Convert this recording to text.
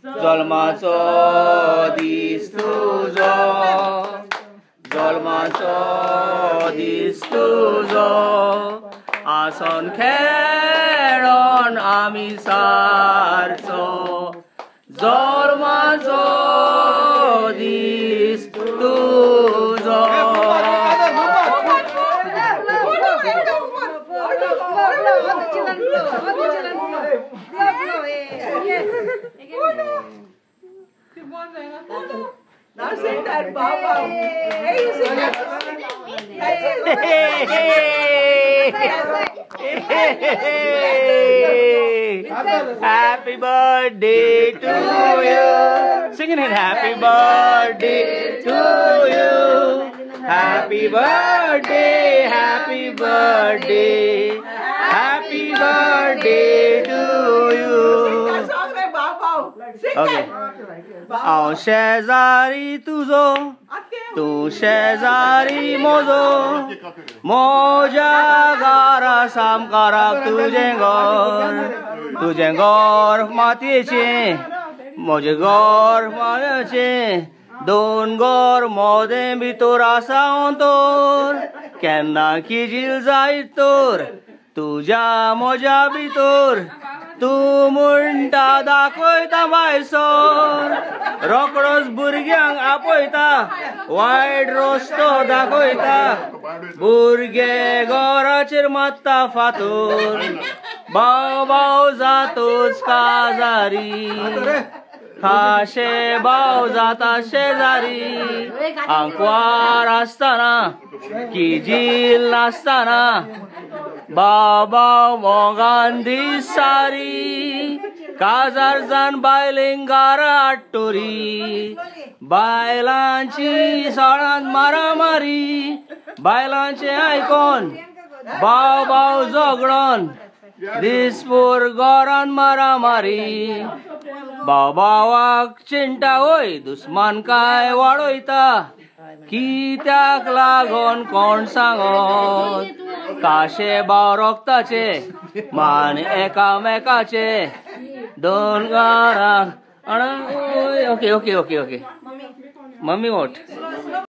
जल्माचो दीस तुजो जल्माचो दीस तुजो आसन खेळोन आमी सारचो जल्माचो दीस तुजो Now sing that, Baba. Hey, you sing that. Happy birthday to you. Singing it. Happy birthday to you. Happy birthday, happy birthday, happy birthday to you. Okay. हांव शेजारी तुजो तूं शेजारी म्हजो म्हज्या घरा सामकाराक तुजें घर मातयेचें म्हजें घर मातयेचें दोन घर मोदें भितर आसा अंतर केन्ना किजील जायत तर तुज्या म्हज्या भितर तूं म्हणटा दाखयता भायसर रोकडोच भुरग्यांक आपयता वायट रस्तो दाखयता भुरगे घराचेर मारता फातर भाव भाव जातोच काजारी खाशे भाव जाता शेजारी आंकवार आसतना किजील नासतना बाबा मोगान दिसारी काजार जान बायलेंक घरा हाडटोरी बायलांची सळांत मारामारी बायलांचे आयकोन भाव भाव झगडोन दिसभर घरान मारामारी भाव भावाक चिंता वय दुस्मान काय वाडयता कित्याक लागोन कोण सांगत काशे भाव रोगताचे मान एकामेकाचे दोन घरांक okay okay okay okay mummy vote